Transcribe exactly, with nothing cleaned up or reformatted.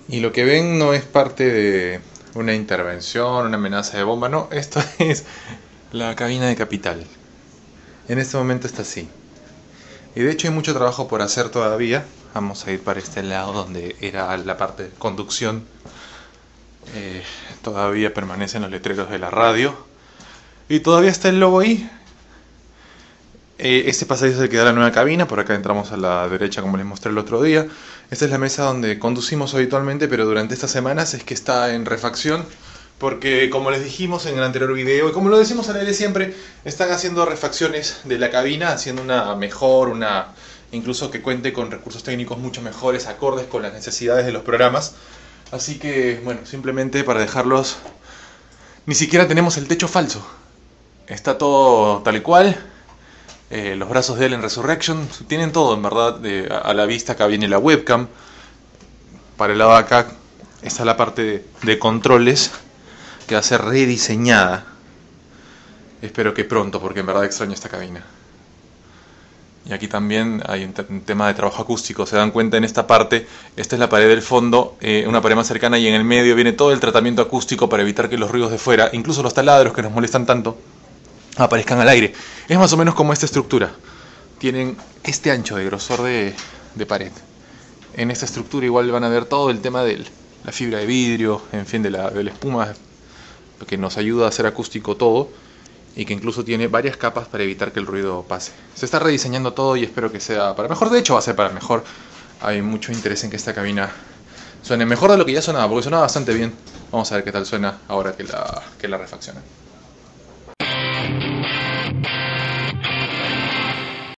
Y lo que ven no es parte de una intervención, una amenaza de bomba, no, esto es la cabina de Capital. En este momento está así. Y de hecho hay mucho trabajo por hacer todavía. Vamos a ir para este lado donde era la parte de conducción. Eh, todavía permanecen los letreros de la radio. Y todavía está el logo ahí. Eh, este pasadizo es el que da la nueva cabina. Por acá entramos a la derecha como les mostré el otro día. Esta es la mesa donde conducimos habitualmente, pero durante estas semanas es que está en refacción. Porque como les dijimos en el anterior video, y como lo decimos al aire siempre, están haciendo refacciones de la cabina, haciendo una mejor, una incluso que cuente con recursos técnicos mucho mejores, acordes con las necesidades de los programas. Así que, bueno, simplemente para dejarlos, ni siquiera tenemos el techo falso. Está todo tal y cual. Eh, los brazos de él en Resurrection, tienen todo en verdad. De, a, a la vista acá viene la webcam. Para el lado de acá está la parte de, de controles, que va a ser rediseñada. Espero que pronto, porque en verdad extraño esta cabina. Y aquí también hay un, un tema de trabajo acústico. Se dan cuenta en esta parte, esta es la pared del fondo, eh, una pared más cercana, y en el medio viene todo el tratamiento acústico para evitar que los ruidos de fuera, incluso los taladros que nos molestan tanto, aparezcan al aire. Es más o menos como esta estructura. Tienen este ancho de grosor de, de pared. En esta estructura igual van a ver todo el tema de la fibra de vidrio, en fin, de la, de la espuma, que nos ayuda a hacer acústico todo, y que incluso tiene varias capas para evitar que el ruido pase. Se está rediseñando todo y espero que sea para mejor. De hecho va a ser para mejor. Hay mucho interés en que esta cabina suene mejor de lo que ya sonaba, porque sonaba bastante bien. Vamos a ver qué tal suena ahora que la, que la refaccionan.